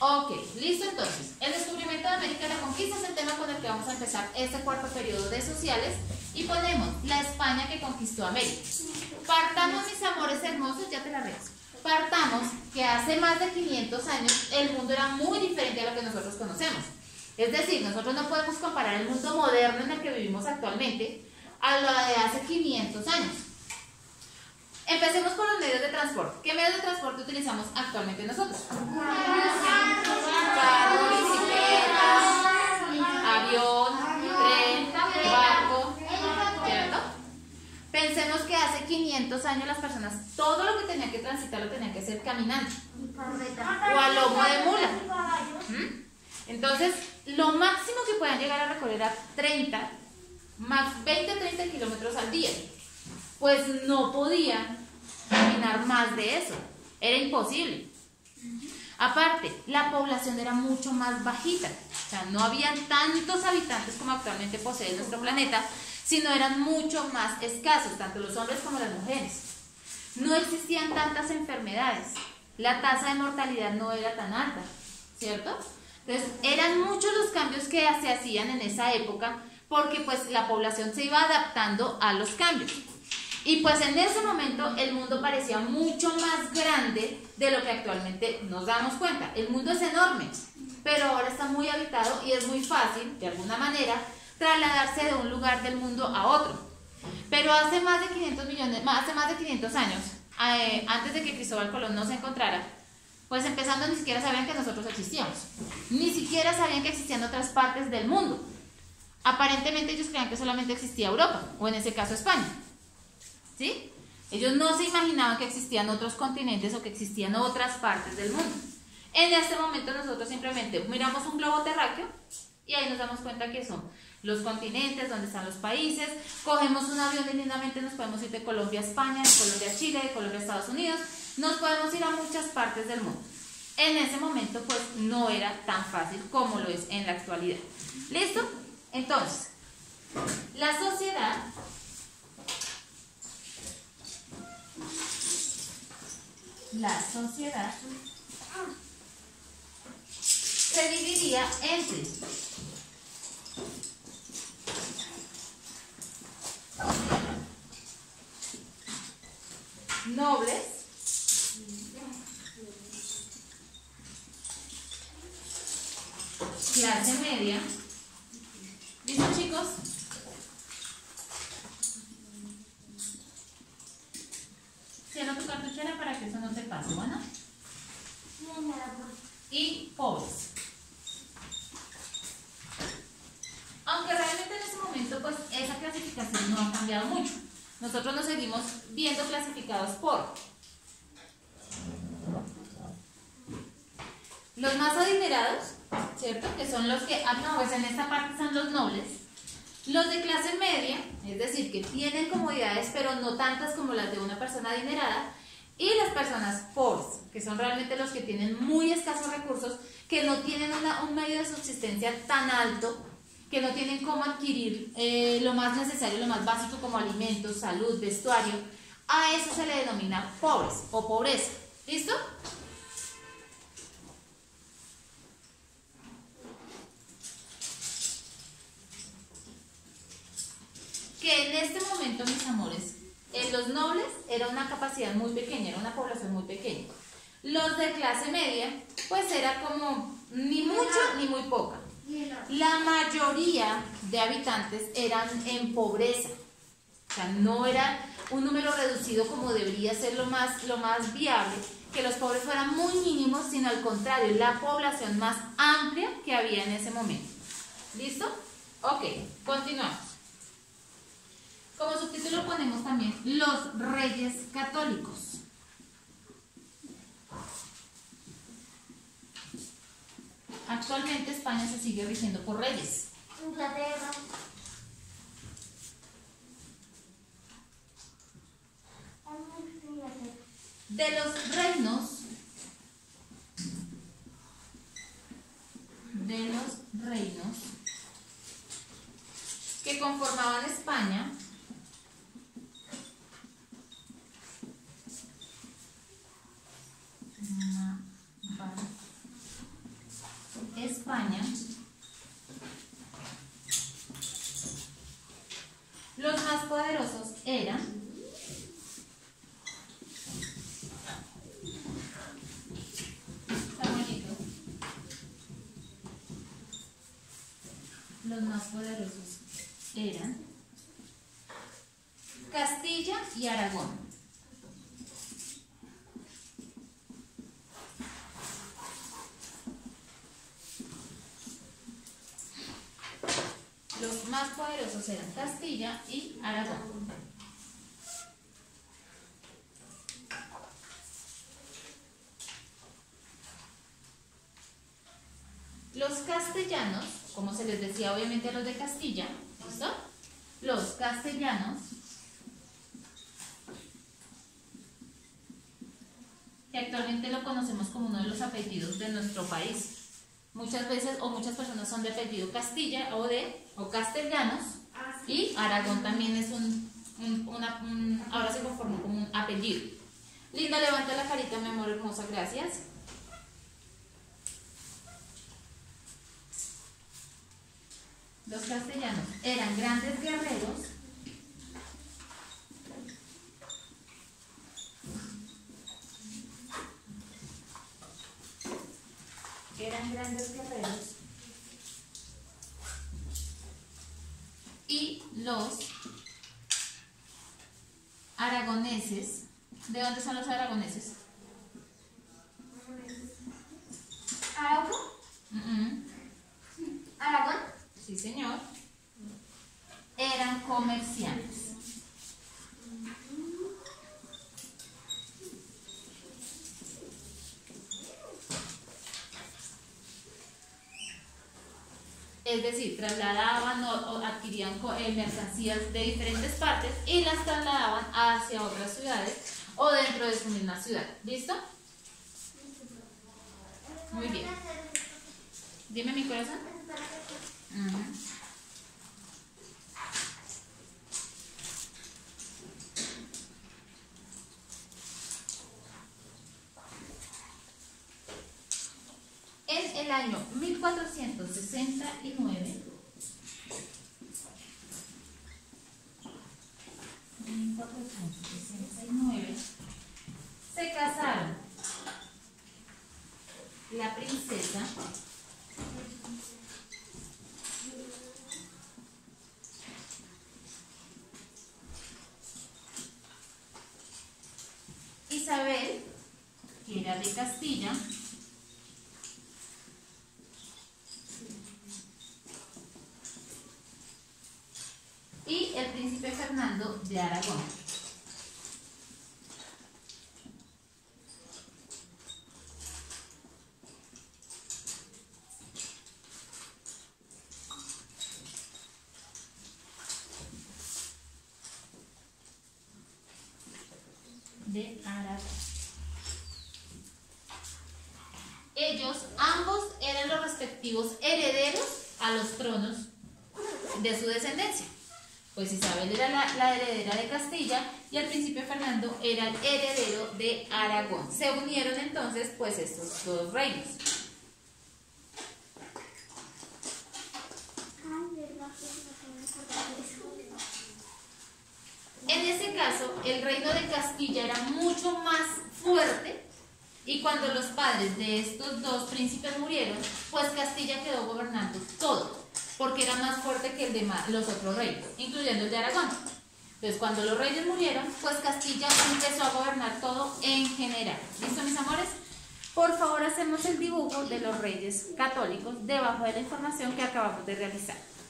Ok, listo entonces. El descubrimiento de América y la conquista es el tema con el que vamos a empezar este cuarto periodo de sociales y ponemos la España que conquistó América. Partamos, mis amores hermosos, ya te la rezo. Partamos que hace más de 500 años el mundo era muy diferente a lo que nosotros conocemos. Es decir, nosotros no podemos comparar el mundo moderno en el que vivimos actualmente a lo de hace 500 años. Empecemos por los medios de transporte. ¿Qué medios de transporte utilizamos actualmente nosotros? Carro, bicicleta, avión, tren, barco, ¿cierto? Pensemos que hace 500 años las personas, todo lo que tenían que transitar lo tenían que hacer caminando o a lomo de mula. Entonces, lo máximo que puedan llegar a recorrer era 20-30 kilómetros al día. Pues no podían caminar más de eso, era imposible. Aparte, la población era mucho más bajita, o sea, no habían tantos habitantes como actualmente posee nuestro planeta, sino eran mucho más escasos, tanto los hombres como las mujeres. No existían tantas enfermedades, la tasa de mortalidad no era tan alta, ¿cierto? Entonces, eran muchos los cambios que se hacían en esa época, porque pues la población se iba adaptando a los cambios. Y pues en ese momento el mundo parecía mucho más grande de lo que actualmente nos damos cuenta. El mundo es enorme, pero ahora está muy habitado y es muy fácil, de alguna manera, trasladarse de un lugar del mundo a otro. Pero hace más de 500 años, antes de que Cristóbal Colón nos encontrara, pues empezando ni siquiera sabían que nosotros existíamos. Ni siquiera sabían que existían otras partes del mundo. Aparentemente ellos creían que solamente existía Europa, o en ese caso España. ¿Sí? Ellos no se imaginaban que existían otros continentes o que existían otras partes del mundo. En este momento nosotros simplemente miramos un globo terráqueo y ahí nos damos cuenta que son los continentes, donde están los países, cogemos un avión y lindamente nos podemos ir de Colombia a España, de Colombia a Chile, de Colombia a Estados Unidos, nos podemos ir a muchas partes del mundo. En ese momento pues no era tan fácil como lo es en la actualidad. ¿Listo? Entonces, la sociedad se dividía entre nobles, clase media. ¿Listo, chicos? Cierra tu cartuchera para que eso no te pase, ¿bueno? Y pobres. Aunque realmente en ese momento, pues, esa clasificación no ha cambiado mucho. Nosotros nos seguimos viendo clasificados por los más adinerados, ¿cierto? Que son los que, pues en esta parte son los nobles. Los de clase media, es decir, que tienen comodidades, pero no tantas como las de una persona adinerada. Y las personas pobres, que son realmente los que tienen muy escasos recursos, que no tienen un medio de subsistencia tan alto, que no tienen cómo adquirir lo más necesario, lo más básico como alimentos, salud, vestuario. A eso se le denomina pobres o pobreza. ¿Listo? Que en este momento, mis amores, en los nobles era una capacidad muy pequeña, era una población muy pequeña. Los de clase media, pues era como ni mucho ni muy poca. La mayoría de habitantes eran en pobreza, o sea, no era un número reducido como debería ser lo más viable, que los pobres fueran muy mínimos, sino al contrario, la población más amplia que había en ese momento. ¿Listo? Ok, continuamos. Como subtítulo ponemos también los reyes católicos. Actualmente España se sigue rigiendo por reyes. Inglaterra. De los reinos que conformaban España, España, los más poderosos eran está bonito. Los más poderosos eran Castilla y Aragón. Los más poderosos eran Castilla y Aragón. Los castellanos, como se les decía obviamente a los de Castilla, ¿listo? Los castellanos, que actualmente lo conocemos como uno de los apellidos de nuestro país. Muchas veces o muchas personas son de apellido Castilla o castellanos, y Aragón también es ahora se conformó como un apellido. Linda, levanta la carita, mi amor hermosa, gracias. Los castellanos eran grandes guerreros y los aragoneses, ¿de dónde son los aragoneses? ¿Arauco? ¿Aragón? Sí, señor. Eran comerciantes. Es decir, trasladaban o adquirían mercancías de diferentes partes y las trasladaban hacia otras ciudades o dentro de su misma ciudad. ¿Listo? Muy bien. Dime, mi corazón. En el año 1469, se casaron la princesa Isabel, que era de Castilla, y el príncipe Fernando de Aragón. De Aragón. Ellos ambos eran los respectivos herederos a los tronos de su descendencia. Pues Isabel era la heredera de Castilla y el príncipe Fernando era el heredero de Aragón. Se unieron entonces pues estos dos reinos. En ese caso, el reino de Castilla era mucho más fuerte y cuando los padres de estos dos príncipes murieron, pues Castilla quedó gobernando todo, porque era más fuerte que el de los otros reinos, incluyendo el de Aragón. Entonces, cuando los reyes murieron, pues Castilla empezó a gobernar todo en general. ¿Listo, mis amores? Por favor, hacemos el dibujo de los reyes católicos debajo de la información que acabamos de realizar.